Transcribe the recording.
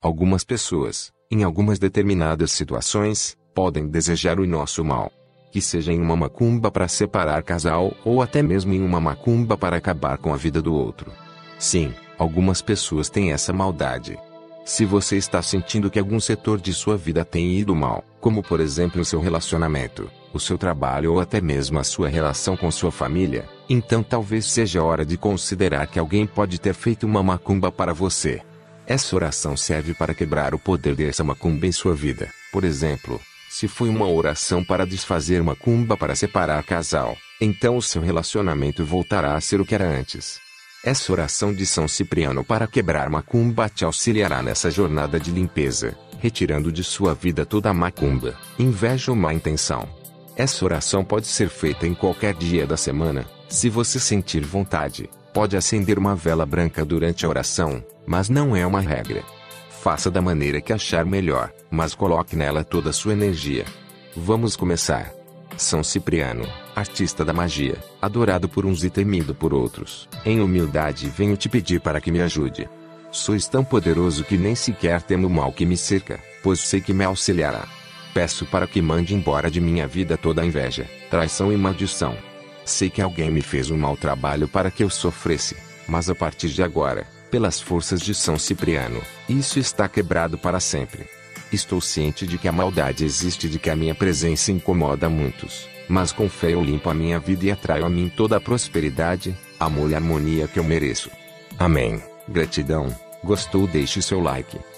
Algumas pessoas, em algumas determinadas situações, podem desejar o nosso mal. Que seja em uma macumba para separar casal ou até mesmo em uma macumba para acabar com a vida do outro. Sim, algumas pessoas têm essa maldade. Se você está sentindo que algum setor de sua vida tem ido mal, como por exemplo o seu relacionamento, o seu trabalho ou até mesmo a sua relação com sua família, então talvez seja hora de considerar que alguém pode ter feito uma macumba para você. Essa oração serve para quebrar o poder dessa macumba em sua vida. Por exemplo, se foi uma oração para desfazer macumba para separar casal, então o seu relacionamento voltará a ser o que era antes. Essa oração de São Cipriano para quebrar macumba te auxiliará nessa jornada de limpeza, retirando de sua vida toda a macumba, inveja ou má intenção. Essa oração pode ser feita em qualquer dia da semana. Se você sentir vontade, pode acender uma vela branca durante a oração, mas não é uma regra. Faça da maneira que achar melhor, mas coloque nela toda a sua energia. Vamos começar. São Cipriano, artista da magia, adorado por uns e temido por outros. Em humildade venho te pedir para que me ajude. Sois tão poderoso que nem sequer temo o mal que me cerca, pois sei que me auxiliará. Peço para que mande embora de minha vida toda a inveja, traição e maldição. Sei que alguém me fez um mau trabalho para que eu sofresse, mas a partir de agora, pelas forças de São Cipriano, isso está quebrado para sempre. Estou ciente de que a maldade existe e de que a minha presença incomoda muitos, mas com fé eu limpo a minha vida e atraio a mim toda a prosperidade, amor e harmonia que eu mereço. Amém. Gratidão. Gostou? Deixe seu like.